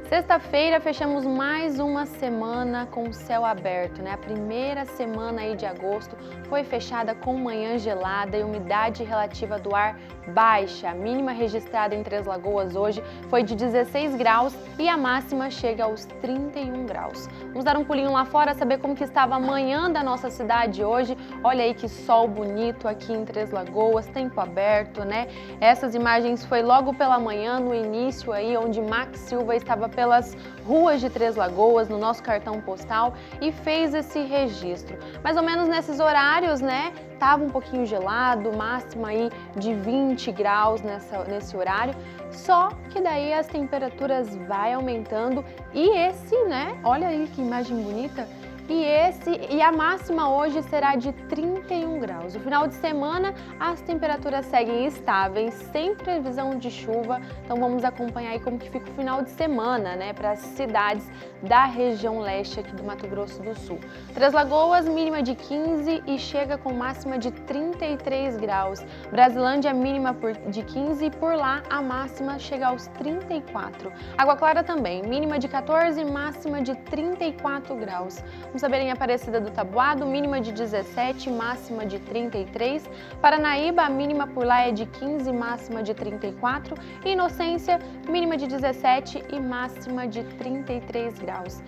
Sexta-feira fechamos mais uma semana com o céu aberto, né? A primeira semana aí de agosto foi fechada com manhã gelada e umidade relativa do ar baixa. A mínima registrada em Três Lagoas hoje foi de 16 graus e a máxima chega aos 31 graus. Vamos dar um pulinho lá fora, saber como que estava a manhã da nossa cidade hoje. Olha aí que sol bonito aqui em Três Lagoas, tempo aberto, né? Essas imagens foi logo pela manhã, no início aí, onde Max Silva estava pelas ruas de Três Lagoas, no nosso cartão postal, e fez esse registro. Mais ou menos nesses horários, né? Tava um pouquinho gelado, máxima aí de 20 graus nesse horário, só que daí as temperaturas vai aumentando e né? Olha aí que imagem bonita! E a máxima hoje será de 31 graus. No final de semana, as temperaturas seguem estáveis, sem previsão de chuva. Então vamos acompanhar aí como que fica o final de semana, né, para as cidades da região leste aqui do Mato Grosso do Sul. Três Lagoas, mínima de 15 e chega com máxima de 33 graus. Brasilândia, mínima de 15 e por lá a máxima chega aos 34. Água Clara também, mínima de 14 e máxima de 34 graus. Vamos saber em Aparecida do Taboado, mínima de 17, máxima de 33. Paranaíba, a mínima por lá é de 15, máxima de 34. E Inocência, mínima de 17 e máxima de 33 graus.